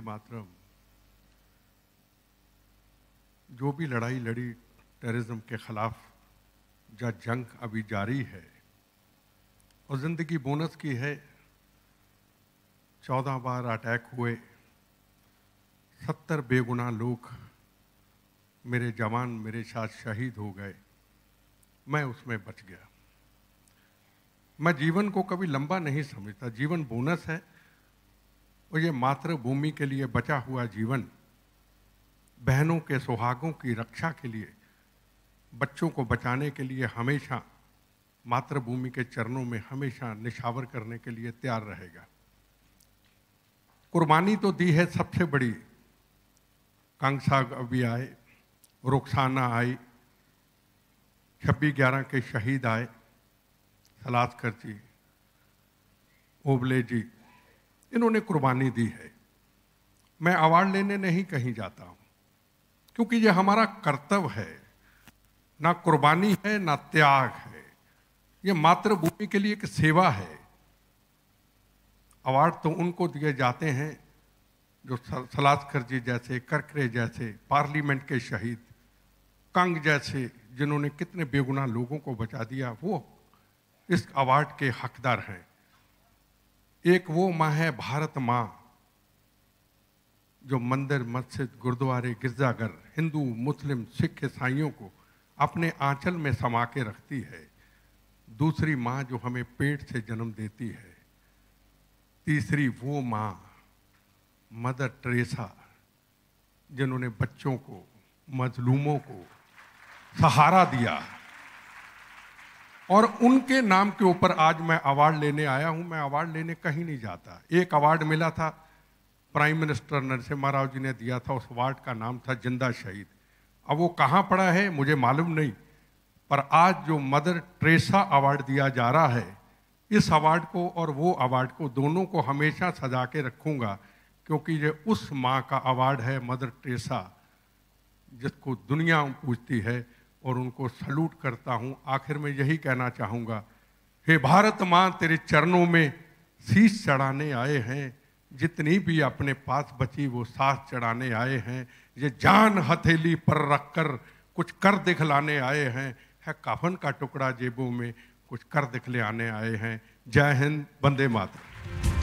मातरम। जो भी लड़ाई लड़ी टेररिज्म के खिलाफ, जो जंग अभी जारी है और ज़िंदगी बोनस की है। 14 बार अटैक हुए, 70 बेगुनाह लोग मेरे जवान मेरे साथ शहीद हो गए, मैं उसमें बच गया। मैं जीवन को कभी लंबा नहीं समझता, जीवन बोनस है और ये मातृभूमि के लिए बचा हुआ जीवन, बहनों के सुहागों की रक्षा के लिए, बच्चों को बचाने के लिए हमेशा मातृभूमि के चरणों में हमेशा निछावर करने के लिए तैयार रहेगा। कुर्बानी तो दी है सबसे बड़ी। कांगसा अभी आए, रुखसाना आई, 26/11 के शहीद आए, सलास्कर जी, ओबले जी, इन्होंने कुर्बानी दी है। मैं अवार्ड लेने नहीं कहीं जाता हूं, क्योंकि ये हमारा कर्तव्य है। ना कुर्बानी है ना त्याग है, ये मातृभूमि के लिए एक सेवा है। अवार्ड तो उनको दिए जाते हैं जो सलास्कर जी जैसे, करकरे जैसे, पार्लियामेंट के शहीद, कंग जैसे, जिन्होंने कितने बेगुनाह लोगों को बचा दिया, वो इस अवार्ड के हकदार हैं। एक वो माँ है भारत माँ, जो मंदिर, मस्जिद, गुरुद्वारे, गिरजाघर, हिंदू, मुस्लिम, सिख, ईसाइयों को अपने आंचल में समा के रखती है। दूसरी माँ जो हमें पेट से जन्म देती है। तीसरी वो माँ मदर टेरेसा, जिन्होंने बच्चों को, मजलूमों को सहारा दिया। और उनके नाम के ऊपर आज मैं अवार्ड लेने आया हूं। मैं अवार्ड लेने कहीं नहीं जाता। एक अवार्ड मिला था, प्राइम मिनिस्टर नरसिम्हा राव जी ने दिया था, उस अवार्ड का नाम था जिंदा शहीद। अब वो कहाँ पड़ा है मुझे मालूम नहीं, पर आज जो मदर टेरेसा अवार्ड दिया जा रहा है, इस अवार्ड को और वो अवार्ड को, दोनों को हमेशा सजा के रखूंगा, क्योंकि ये उस माँ का अवार्ड है, मदर टेरेसा, जिसको दुनिया पूछती है और उनको सल्यूट करता हूं। आखिर में यही कहना चाहूंगा, हे भारत माँ, तेरे चरणों में शीश चढ़ाने आए हैं। जितनी भी अपने पास बची वो साथ चढ़ाने आए हैं। ये जान हथेली पर रखकर कुछ कर दिखलाने आए हैं। है कफन का टुकड़ा जेबों में, कुछ कर दिखलाने आए हैं। जय हिंद, वंदे मातरम।